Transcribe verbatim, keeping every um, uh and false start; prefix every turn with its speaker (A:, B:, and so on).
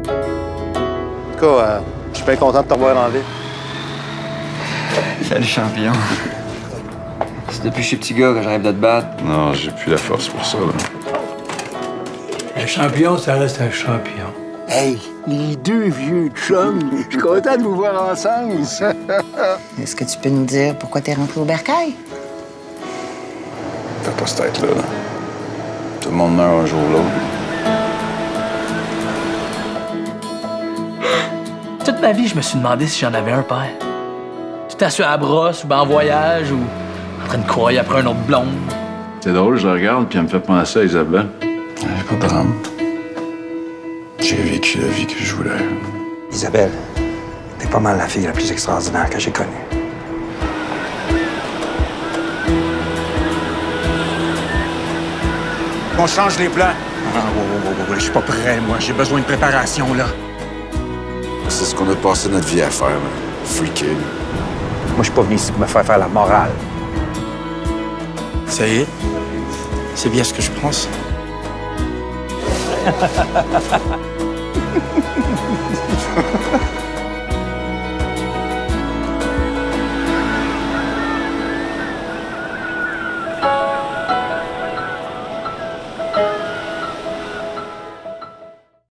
A: En tout cas, euh, je suis bien content de te revoir en ville.
B: Salut, champion. C'est depuis que je suis petit gars que j'arrive de te battre.
C: Non, j'ai plus la force pour ça, là.
D: Un champion, ça reste un champion.
E: Hey, les deux vieux chums, je suis content de vous voir ensemble.
F: Est-ce que tu peux nous dire pourquoi t'es rentré au bercail?
C: Fais pas cette tête-là, là. Tout le monde meurt un jour ou l'autre.
G: Toute ma vie, je me suis demandé si j'en avais un père. Tout assis à la brosse, ou ben en voyage, ou en train de courir après un autre blonde.
C: C'est drôle, je la regarde, puis elle me fait penser à Isabelle. Hey, pas de drame. J'ai vécu la vie que je voulais.
E: Isabelle, t'es pas mal la fille la plus extraordinaire que j'ai connue.
H: On change les plans. Ah, ouais, ouais, ouais, ouais, je suis pas prêt, moi. J'ai besoin de préparation, là.
C: C'est ce qu'on a passé notre vie à faire, man. Freaker.
E: Moi, je suis pas venu ici pour me faire faire la morale.
H: Ça y est. C'est bien ce que je pense.